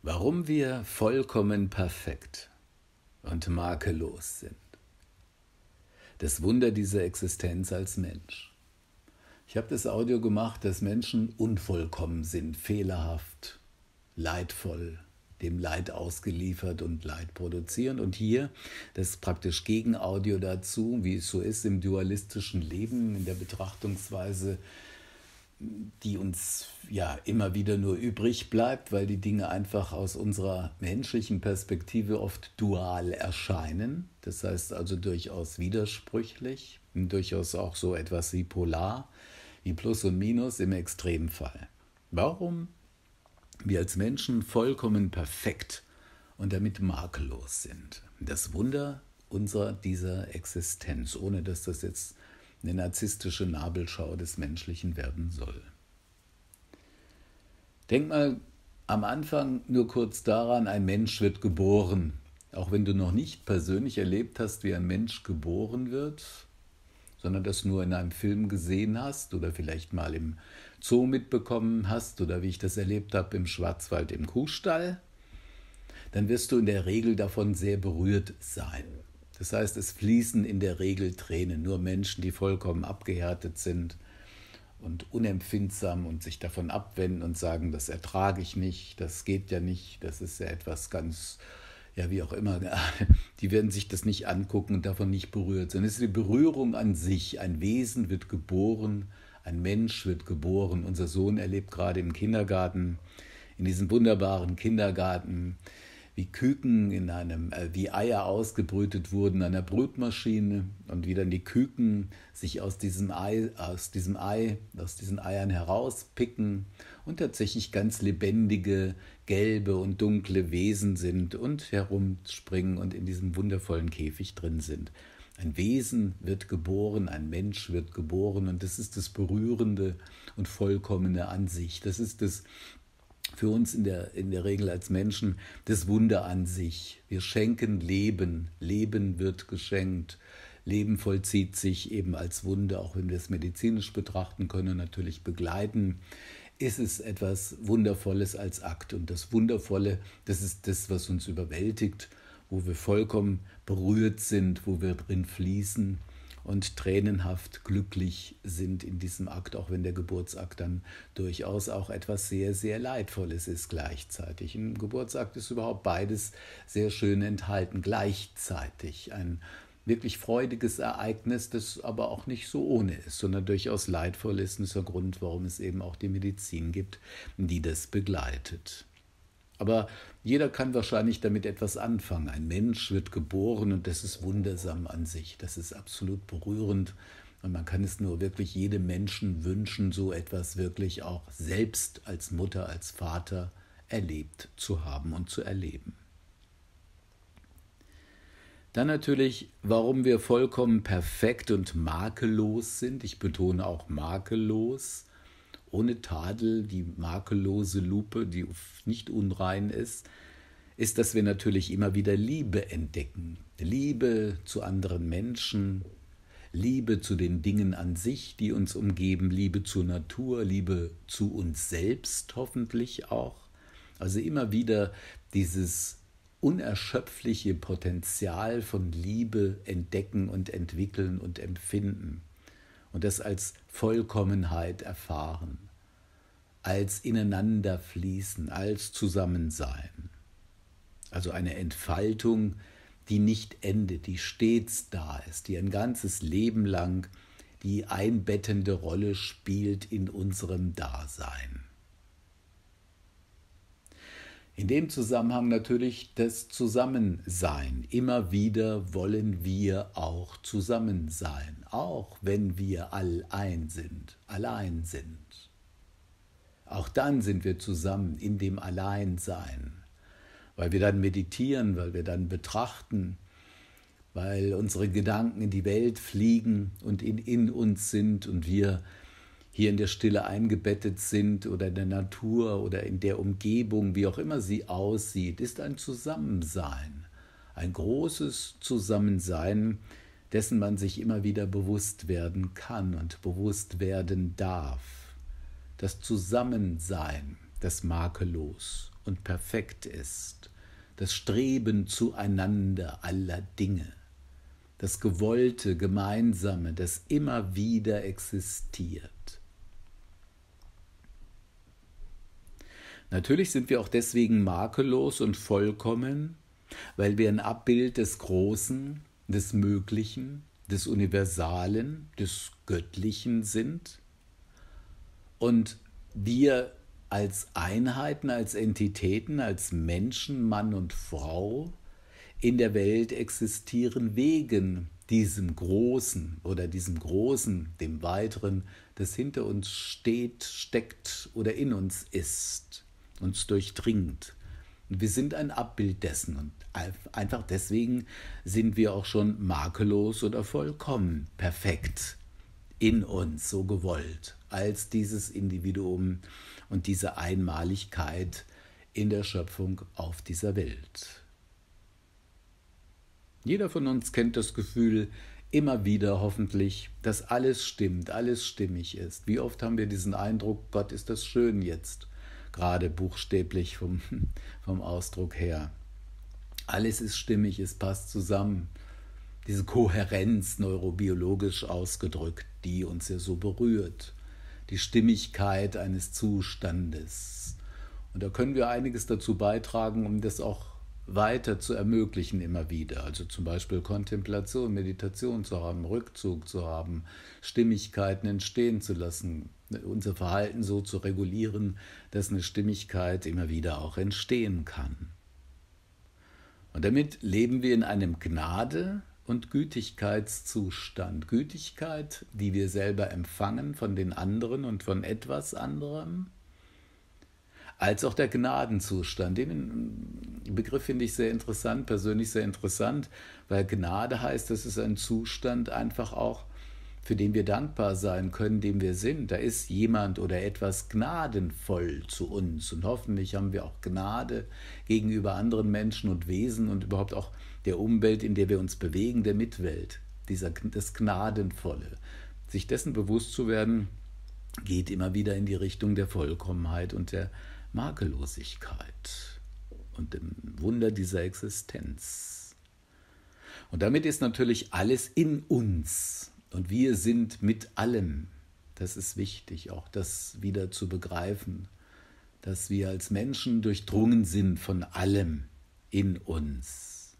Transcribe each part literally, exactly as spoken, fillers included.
Warum wir vollkommen perfekt und makellos sind. Das Wunder dieser Existenz als Mensch. Ich habe das Audio gemacht, dass Menschen unvollkommen sind, fehlerhaft, leidvoll, dem Leid ausgeliefert und Leid produzieren. Und hier das praktisch Gegenaudio dazu, wie es so ist im dualistischen Leben, in der Betrachtungsweise, die uns ja immer wieder nur übrig bleibt, weil die Dinge einfach aus unserer menschlichen Perspektive oft dual erscheinen. Das heißt also durchaus widersprüchlich, durchaus auch so etwas wie polar, wie Plus und Minus im Extremfall. Warum wir als Menschen vollkommen perfekt und damit makellos sind. Das Wunder unserer dieser Existenz, ohne dass das jetzt eine narzisstische Nabelschau des Menschlichen werden soll. Denk mal am Anfang nur kurz daran, ein Mensch wird geboren. Auch wenn du noch nicht persönlich erlebt hast, wie ein Mensch geboren wird, sondern das nur in einem Film gesehen hast oder vielleicht mal im Zoo mitbekommen hast oder wie ich das erlebt habe im Schwarzwald im Kuhstall, dann wirst du in der Regel davon sehr berührt sein. Das heißt, es fließen in der Regel Tränen. Nur Menschen, die vollkommen abgehärtet sind und unempfindsam und sich davon abwenden und sagen, das ertrage ich nicht, das geht ja nicht, das ist ja etwas ganz, ja wie auch immer, die werden sich das nicht angucken und davon nicht berührt sein. Es ist die Berührung an sich. Ein Wesen wird geboren, ein Mensch wird geboren. Unser Sohn erlebt gerade im Kindergarten, in diesem wunderbaren Kindergarten, wie Küken in einem, äh, wie Eier ausgebrütet wurden an einer Brutmaschine und wie dann die Küken sich aus diesem Ei, aus diesem Ei, aus diesen Eiern herauspicken und tatsächlich ganz lebendige, gelbe und dunkle Wesen sind und herumspringen und in diesem wundervollen Käfig drin sind. Ein Wesen wird geboren, ein Mensch wird geboren und das ist das Berührende und Vollkommene an sich. Das ist das für uns in der, in der Regel als Menschen das Wunder an sich. Wir schenken Leben. Leben wird geschenkt. Leben vollzieht sich eben als Wunder, auch wenn wir es medizinisch betrachten können, natürlich begleiten. Ist es etwas Wundervolles als Akt. Und das Wundervolle, das ist das, was uns überwältigt, wo wir vollkommen berührt sind, wo wir drin fließen und tränenhaft glücklich sind in diesem Akt, auch wenn der Geburtsakt dann durchaus auch etwas sehr, sehr Leidvolles ist gleichzeitig. Im Geburtsakt ist überhaupt beides sehr schön enthalten, gleichzeitig. Ein wirklich freudiges Ereignis, das aber auch nicht so ohne ist, sondern durchaus leidvoll ist. Und das ist der Grund, warum es eben auch die Medizin gibt, die das begleitet. Aber jeder kann wahrscheinlich damit etwas anfangen. Ein Mensch wird geboren und das ist wundersam an sich. Das ist absolut berührend und man kann es nur wirklich jedem Menschen wünschen, so etwas wirklich auch selbst als Mutter, als Vater erlebt zu haben und zu erleben. Dann natürlich, warum wir vollkommen perfekt und makellos sind. Ich betone auch makellos. Ohne Tadel, die makellose Lupe, die nicht unrein ist, ist, dass wir natürlich immer wieder Liebe entdecken. Liebe zu anderen Menschen, Liebe zu den Dingen an sich, die uns umgeben, Liebe zur Natur, Liebe zu uns selbst hoffentlich auch. Also immer wieder dieses unerschöpfliche Potenzial von Liebe entdecken und entwickeln und empfinden. Und das als Vollkommenheit erfahren, als Ineinanderfließen, als Zusammensein. Also eine Entfaltung, die nicht endet, die stets da ist, die ein ganzes Leben lang die einbettende Rolle spielt in unserem Dasein. In dem Zusammenhang natürlich das Zusammensein. Immer wieder wollen wir auch zusammen sein, auch wenn wir allein sind, allein sind. Auch dann sind wir zusammen in dem Alleinsein, weil wir dann meditieren, weil wir dann betrachten, weil unsere Gedanken in die Welt fliegen und in, in uns sind und wir hier in der Stille eingebettet sind oder in der Natur oder in der Umgebung, wie auch immer sie aussieht, ist ein Zusammensein, ein großes Zusammensein, dessen man sich immer wieder bewusst werden kann und bewusst werden darf. Das Zusammensein, das makellos und perfekt ist, das Streben zueinander aller Dinge, das Gewollte, Gemeinsame, das immer wieder existiert. Natürlich sind wir auch deswegen makellos und vollkommen, weil wir ein Abbild des Großen, des Möglichen, des Universalen, des Göttlichen sind und wir als Einheiten, als Entitäten, als Menschen, Mann und Frau in der Welt existieren wegen diesem Großen oder diesem Großen, dem Weiteren, das hinter uns steht, steckt oder in uns ist, uns durchdringt. Und wir sind ein Abbild dessen und einfach deswegen sind wir auch schon makellos oder vollkommen, perfekt in uns, so gewollt, als dieses Individuum und diese Einmaligkeit in der Schöpfung auf dieser Welt. Jeder von uns kennt das Gefühl, immer wieder hoffentlich, dass alles stimmt, alles stimmig ist. Wie oft haben wir diesen Eindruck, Gott, ist das schön jetzt, gerade buchstäblich vom, vom Ausdruck her. Alles ist stimmig, es passt zusammen. Diese Kohärenz neurobiologisch ausgedrückt, die uns ja so berührt. Die Stimmigkeit eines Zustandes. Und da können wir einiges dazu beitragen, um das auch weiter zu ermöglichen immer wieder. Also zum Beispiel Kontemplation, Meditation zu haben, Rückzug zu haben, Stimmigkeiten entstehen zu lassen, unser Verhalten so zu regulieren, dass eine Stimmigkeit immer wieder auch entstehen kann. Und damit leben wir in einem Gnade- und Gütigkeitszustand. Gütigkeit, die wir selber empfangen von den anderen und von etwas anderem, als auch der Gnadenzustand. Den Begriff finde ich sehr interessant, persönlich sehr interessant, weil Gnade heißt, das ist ein Zustand einfach auch, für den wir dankbar sein können, dem wir sind. Da ist jemand oder etwas gnadenvoll zu uns und hoffentlich haben wir auch Gnade gegenüber anderen Menschen und Wesen und überhaupt auch der Umwelt, in der wir uns bewegen, der Mitwelt, dieser, das Gnadenvolle. Sich dessen bewusst zu werden, geht immer wieder in die Richtung der Vollkommenheit und der Makellosigkeit und dem Wunder dieser Existenz. Und damit ist natürlich alles in uns und wir sind mit allem. Das ist wichtig, auch das wieder zu begreifen, dass wir als Menschen durchdrungen sind von allem in uns.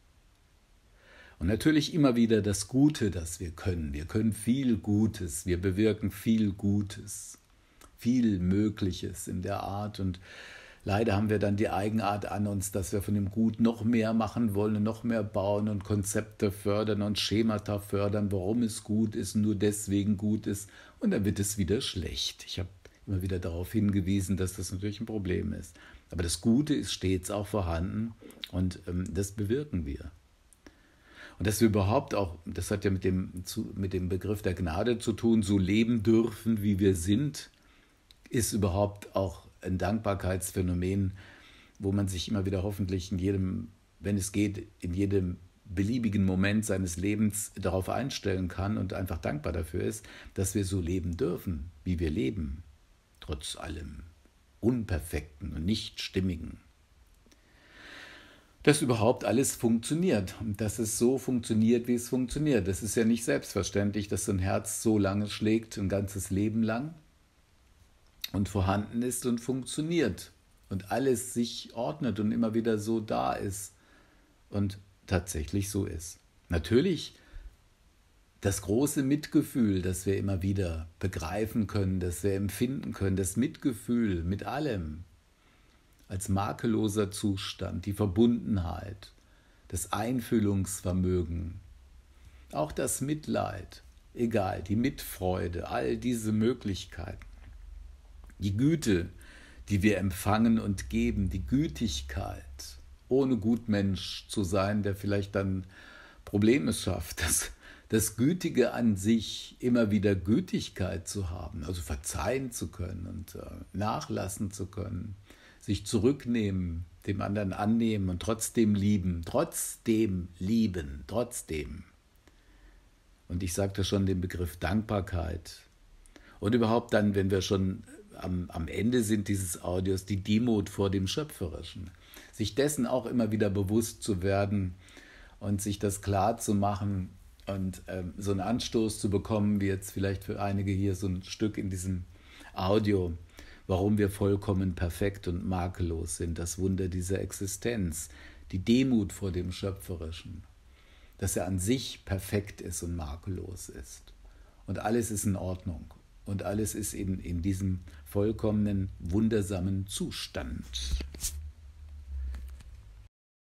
Und natürlich immer wieder das Gute, das wir können. Wir können viel Gutes, wir bewirken viel Gutes, viel Mögliches in der Art. Und leider haben wir dann die Eigenart an uns, dass wir von dem Gut noch mehr machen wollen, noch mehr bauen und Konzepte fördern und Schemata fördern, warum es gut ist, nur deswegen gut ist. Und dann wird es wieder schlecht. Ich habe immer wieder darauf hingewiesen, dass das natürlich ein Problem ist. Aber das Gute ist stets auch vorhanden und ähm, das bewirken wir. Und dass wir überhaupt auch, das hat ja mit dem, mit dem Begriff der Gnade zu tun, so leben dürfen, wie wir sind, ist überhaupt auch ein Dankbarkeitsphänomen, wo man sich immer wieder hoffentlich in jedem, wenn es geht, in jedem beliebigen Moment seines Lebens darauf einstellen kann und einfach dankbar dafür ist, dass wir so leben dürfen, wie wir leben, trotz allem Unperfekten und Nichtstimmigen. Dass überhaupt alles funktioniert und dass es so funktioniert, wie es funktioniert. Das ist ja nicht selbstverständlich, dass so ein Herz so lange schlägt, ein ganzes Leben lang und vorhanden ist und funktioniert und alles sich ordnet und immer wieder so da ist und tatsächlich so ist. Natürlich das große Mitgefühl, das wir immer wieder begreifen können, das wir empfinden können, das Mitgefühl mit allem, als makelloser Zustand, die Verbundenheit, das Einfühlungsvermögen, auch das Mitleid, egal, die Mitfreude, all diese Möglichkeiten, die Güte, die wir empfangen und geben, die Gütigkeit, ohne Gutmensch zu sein, der vielleicht dann Probleme schafft, das, das Gütige an sich, immer wieder Gütigkeit zu haben, also verzeihen zu können und äh, nachlassen zu können, sich zurücknehmen, dem anderen annehmen und trotzdem lieben, trotzdem lieben, trotzdem. Und ich sagte schon den Begriff Dankbarkeit. Und überhaupt dann, wenn wir schon am, am Ende sind dieses Audios die Demut vor dem Schöpferischen. Sich dessen auch immer wieder bewusst zu werden und sich das klar zu machen und ähm, so einen Anstoß zu bekommen, wie jetzt vielleicht für einige hier so ein Stück in diesem Audio, warum wir vollkommen perfekt und makellos sind, das Wunder dieser Existenz, die Demut vor dem Schöpferischen, dass er an sich perfekt ist und makellos ist. Und alles ist in Ordnung. Und alles ist in, in diesem vollkommenen, wundersamen Zustand.